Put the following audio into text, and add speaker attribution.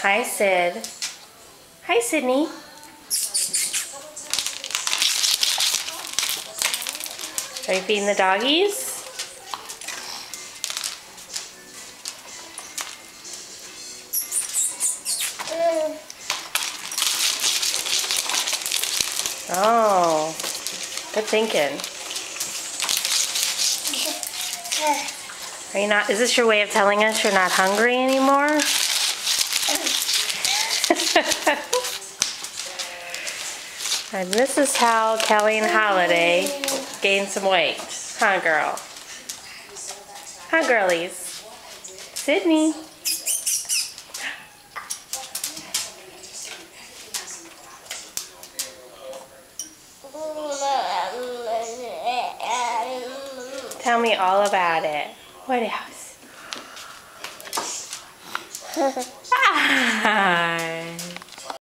Speaker 1: Hi, Sid. Hi, Sydney. Are you feeding the doggies? Oh, good thinking. Are you not? Is this your way of telling us you're not hungry anymore? And this is how Kelly and Holiday gained some weight. Huh, girl? Huh, girlies? Sydney? Tell me all about it. What else?